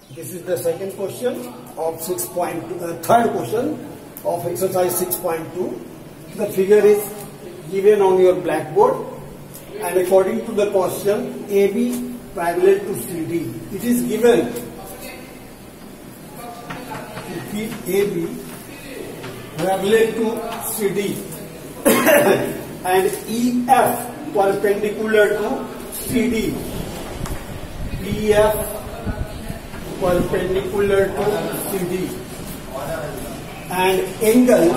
This is the second question of 6.2, third question of exercise 6.2. The figure is given on your blackboard, and according to the question, AB parallel to CD. It is given AB parallel to CD and EF perpendicular to CD. EF perpendicular to CD and angle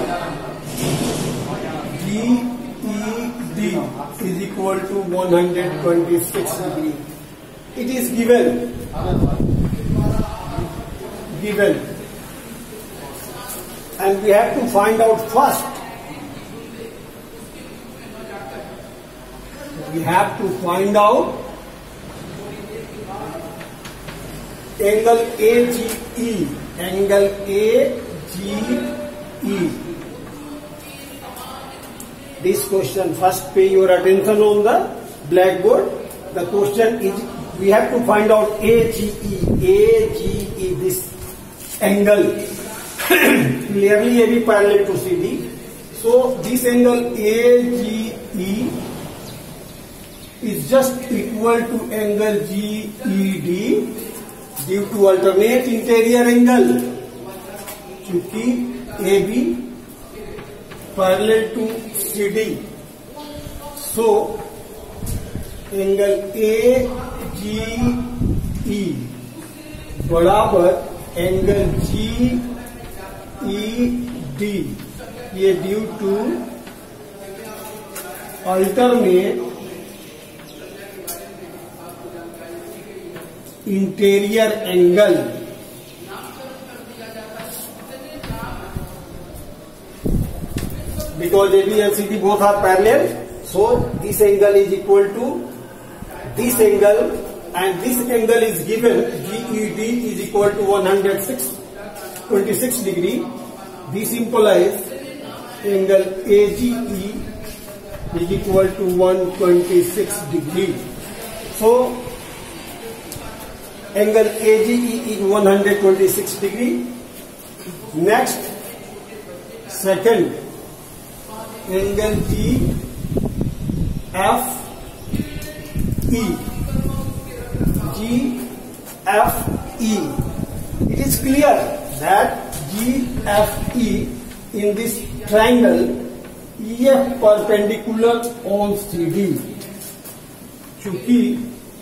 GED is equal to 126 degree. It is given and we have to find out first. We have to find out angle AGE. Angle AGE. This question, first pay your attention on the blackboard. The question is, we have to find out AGE. AGE, this angle. Clearly AB parallel to CD. So this angle AGE is just equal to angle GED due to alternate interior angle. Chunki AB parallel to CD, so angle AGE बराबर angle GED, ये due to alternate interior angle. Because AB and CD both are parallel, so this angle is equal to this angle, and this angle is given, GED is equal to 126 degree. This implies angle AGE is equal to 126 degree. So angle AGE is 126 degree. Next, second, angle GFE. GFE. It is clear that GFE in this triangle EF perpendicular on CD. Chunki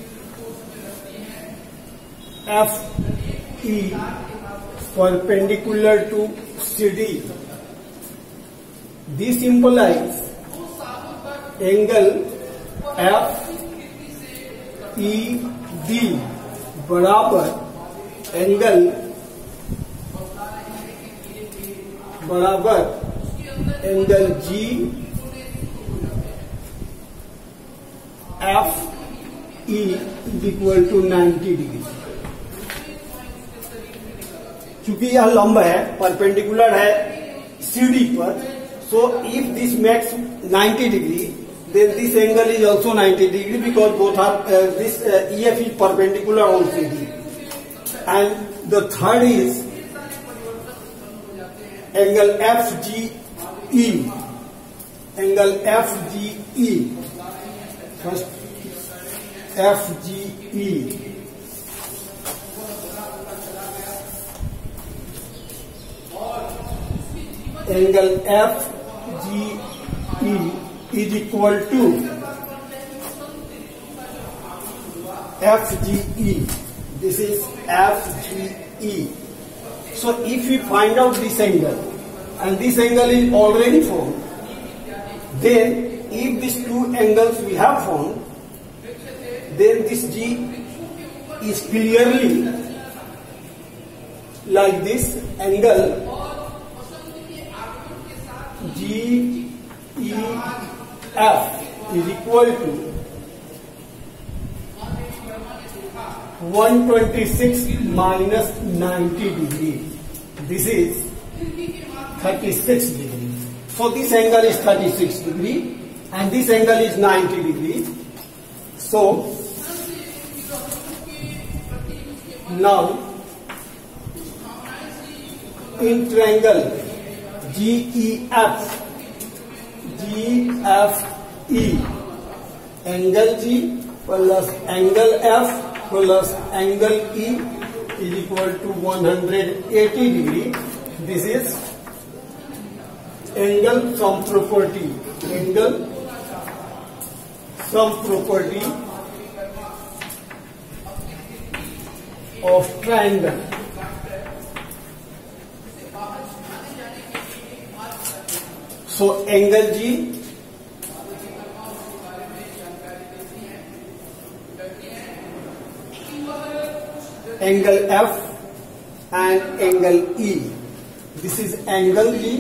FE perpendicular to CD. This implies angle FED बराबर angle GFE is equal to 90 degree. चूंकि यह लंब है, perpendicular है CD पर, so if this makes 90 degree, then this angle is also 90 degree because both are this EF is perpendicular on CD. And the third is angle FGE. Angle FGE. First FGE. Angle FGE is equal to FGE. This is FGE. So if we find out this angle, and this angle is already formed, then if these two angles we have formed, then this G is clearly like this angle GEF is equal to 126 minus 90 degree. This is 36 degree. So this angle is 36 degree and this angle is 90 degree. So now in triangle GEF, GFE, angle G plus angle F plus angle E is equal to 180 degree. This is angle sum property. Angle sum property of triangle. So angle G angle F and angle E. This is angle G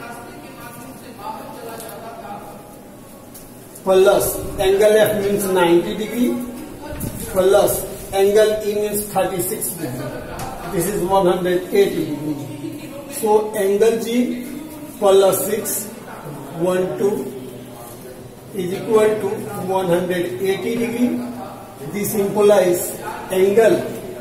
plus angle F means 90 degree plus angle E means 36 degree. This is 180 degree. So angle G plus 6 1 2 is equal to 180 degree. This implies angle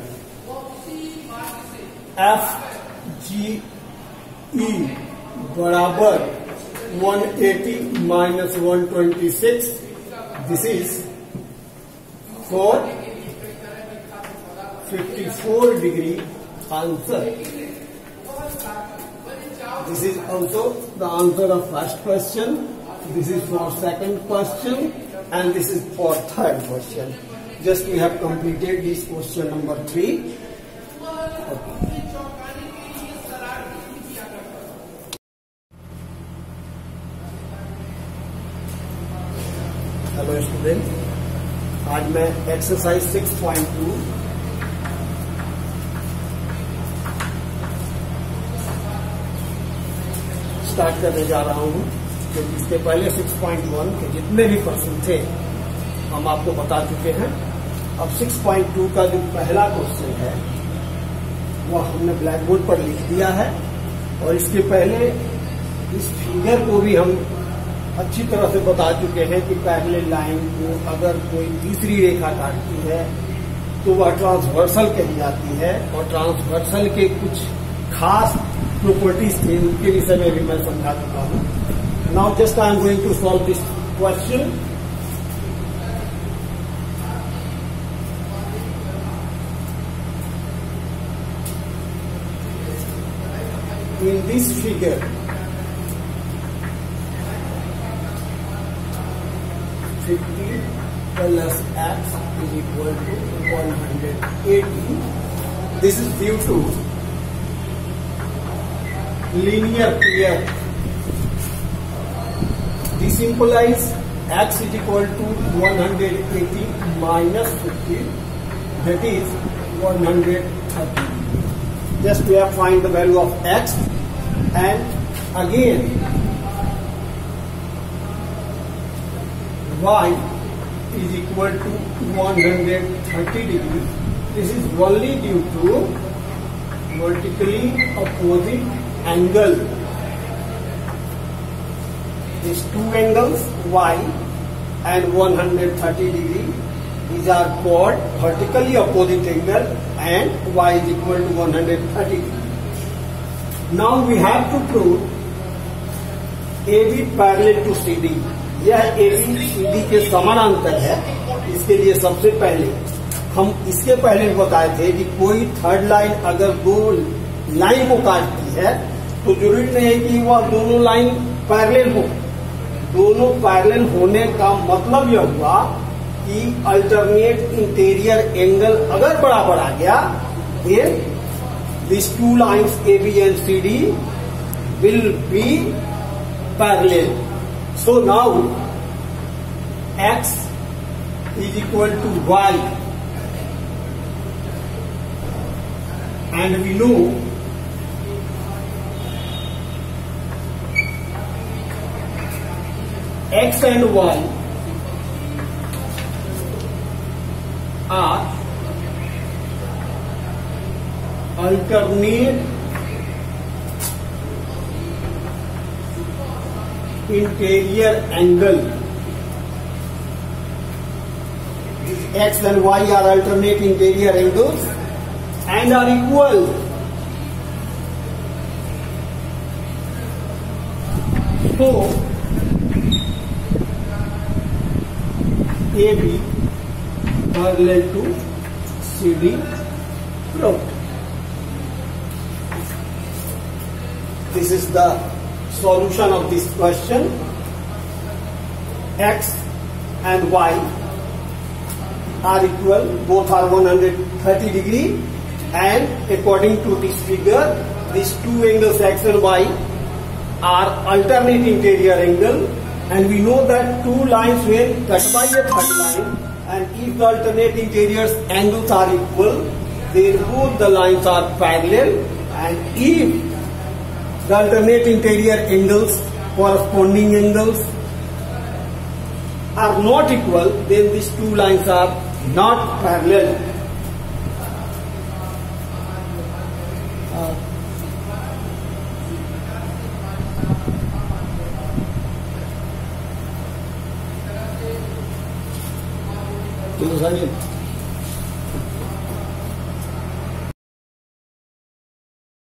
FGE बराबर 180 minus 126. This is for 54 degree answer. This is also the answer of first question. This is for second question, and this is for third question. Just we have completed this question number 3. Okay. Hello student, आज मैं exercise 6.2 start करने जा रहा हूं, क्योंकि इसके पहले 6.1 के जितने भी प्रश्न थे हम आपको बता चुके हैं। अब 6.2 का जो पहला क्वेश्चन है वह हमने ब्लैक बोर्ड पर लिख दिया है, और इसके पहले इस फिगर को भी हम अच्छी तरह से बता चुके हैं कि पैरेलल लाइन को अगर कोई तीसरी रेखा काटती है तो वह ट्रांसवर्सल कही जाती है, और ट्रांसवर्सल के कुछ खास प्रॉपर्टीज थे, उनके विषय में भी मैं समझा चुका हूं। Now just I am going to solve this question. In this figure 50 plus x is equal to 180. This is due to linear pair. This implies x is equal to 180 minus 50, that is 130. Just we have find the value of x, and again y is equal to 130 degree. This is only due to vertically opposite angle. These two angles y and 130 degree, these are called vertically opposite angle, and y is equal to 130 degree. Now we have to prove AB parallel to CD. यह AB CD के समानांतर है। इसके लिए सबसे पहले हम इसके पहले बताए थे कि कोई थर्ड लाइन अगर दो लाइन को काटती है तो जरूरी नहीं है कि वह दोनों लाइन पैरेलल हो। दोनों पैरेलल होने का मतलब यह हुआ कि अल्टरनेट इंटीरियर एंगल अगर बराबर आ गया, then these two lines AB and CD will be parallel. So now x is equal to y, and we know x and y are alternate interior angle. X and y are alternate interior angles and are equal. BO AB parallel to CD plot. This is the solution of this question. X and Y are equal, both are 130 degree, and according to this figure, these two angles X and Y are alternate interior angle, and we know that two lines when cut by a third line, and if the alternate interior angles are equal, then both the lines are parallel, and if the alternate interior angles, corresponding angles, are not equal, then these two lines are not parallel. तो